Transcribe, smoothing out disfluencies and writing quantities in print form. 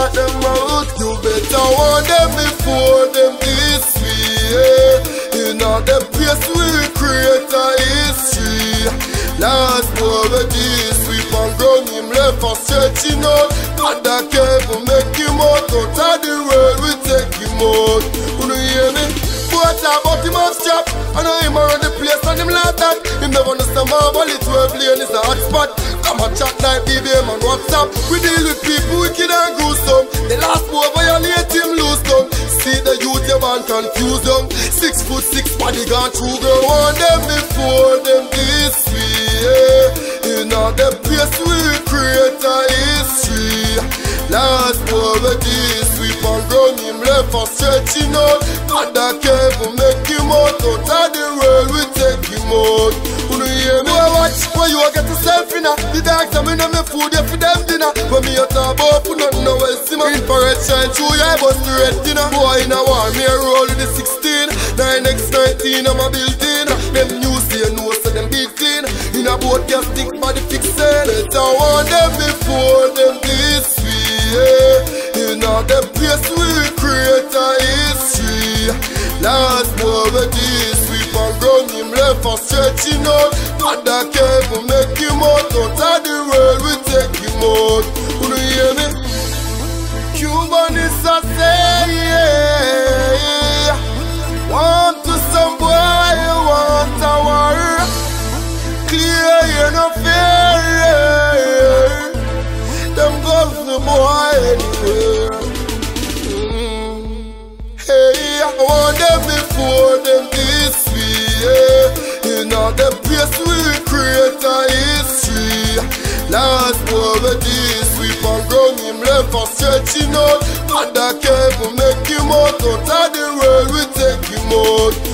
shut them out. You better warn them before them this way. In all the place we create a history. Last over this sweep and ground him left for stretching out. God that can't make him out. Out of the world we take him out. You hear me? But about him off strap. I know him around the place and him like that. Him never understand my ball, it's where playing is a hot spot. Come and chat like BBM and WhatsApp. We deal with people wicked and gruesome. The last boy violate him lose them. See the youth you man confuse them. 6'6" body gone through girl. Want them before them this way. In all the place we create a history. Last over this sweep and ground him left for stretching out. God that can't make him out. Out of the world we take him out. You hear me? Watch where you get yourself in. The dogs are me my food you for them dinner. When me a talk about food nothing no well see me. Infrared shine through your bust the red dinner. Boy in a war me a roll with the 16. 9x19 I'm a built-in. Them news they know so them big clean. In a boat you stick body fixing. Better warn them before them this way. In all the place we create a history. Last over this sweep and ground him left for stretching out. God that can't make him out. Out of the world we take him out. You hear me? Cuban is a say, yeah. Want to some boy, you want a war. Clear you no fear. Them goes the boy anywhere. Hey, I want them before them this way. In all the place we create a history. Last over this sweep and ground him left for stretching out. God that can't make him out. Out of the world we take him out.